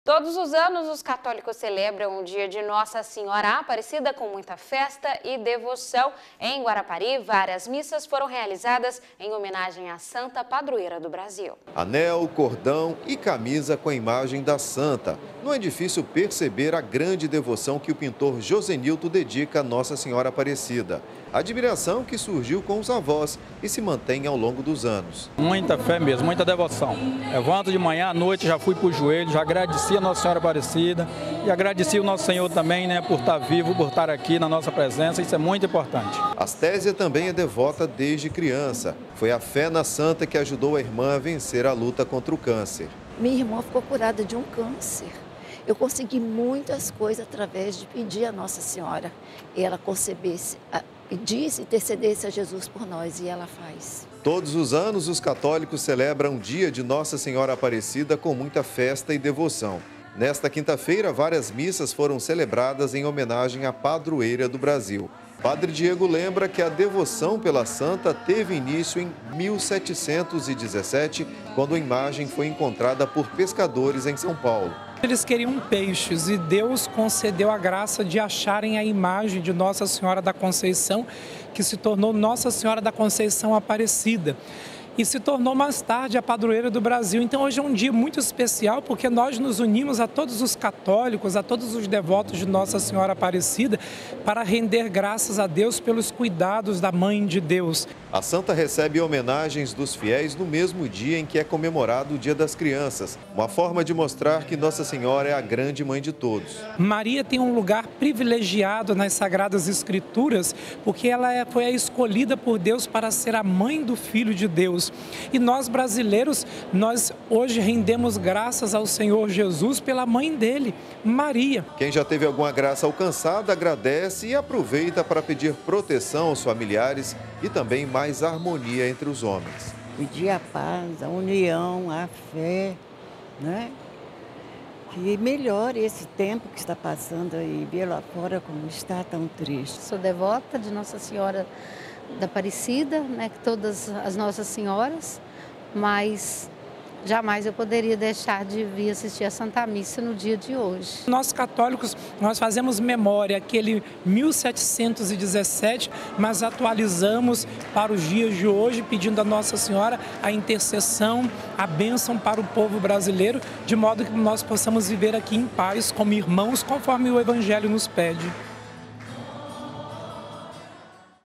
Todos os anos, os católicos celebram o dia de Nossa Senhora Aparecida com muita festa e devoção. Em Guarapari, várias missas foram realizadas em homenagem à Santa Padroeira do Brasil. Anel, cordão e camisa com a imagem da Santa. Não é difícil perceber a grande devoção que o pintor Josenilton dedica a Nossa Senhora Aparecida. Admiração que surgiu com os avós e se mantém ao longo dos anos. Muita fé mesmo, muita devoção. Levanto de manhã à noite, já fui para o joelho, já agradeci a Nossa Senhora Aparecida e agradeci o Nosso Senhor também, por estar vivo, por estar aqui na nossa presença, isso é muito importante. Astésia também é devota desde criança. Foi a fé na Santa que ajudou a irmã a vencer a luta contra o câncer. Minha irmã ficou curada de um câncer. Eu consegui muitas coisas através de pedir a Nossa Senhora e ela concebesse, pedisse e intercedesse a Jesus por nós, e ela faz. Todos os anos, os católicos celebram o dia de Nossa Senhora Aparecida com muita festa e devoção. Nesta quinta-feira, várias missas foram celebradas em homenagem à padroeira do Brasil. Padre Diego lembra que a devoção pela Santa teve início em 1717, quando a imagem foi encontrada por pescadores em São Paulo. Eles queriam peixes e Deus concedeu a graça de acharem a imagem de Nossa Senhora da Conceição, que se tornou Nossa Senhora da Conceição Aparecida. E se tornou mais tarde a padroeira do Brasil. Então hoje é um dia muito especial porque nós nos unimos a todos os católicos, a todos os devotos de Nossa Senhora Aparecida para render graças a Deus pelos cuidados da Mãe de Deus. A Santa recebe homenagens dos fiéis no mesmo dia em que é comemorado o Dia das Crianças, uma forma de mostrar que Nossa Senhora é a grande mãe de todos. Maria tem um lugar privilegiado nas Sagradas Escrituras porque ela foi a escolhida por Deus para ser a mãe do Filho de Deus. E nós brasileiros, nós hoje rendemos graças ao Senhor Jesus pela mãe dele, Maria. Quem já teve alguma graça alcançada agradece e aproveita para pedir proteção aos familiares e também mais harmonia entre os homens. Pedir a paz, a união, a fé, né? Que melhore esse tempo que está passando aí, ver lá fora como está tão triste. Sou devota de Nossa Senhora da Aparecida, que todas as Nossas Senhoras, mas jamais eu poderia deixar de vir assistir a Santa Missa no dia de hoje. Nós católicos, nós fazemos memória aquele 1717, mas atualizamos para os dias de hoje, pedindo a Nossa Senhora a intercessão, a bênção para o povo brasileiro, de modo que nós possamos viver aqui em paz como irmãos, conforme o Evangelho nos pede.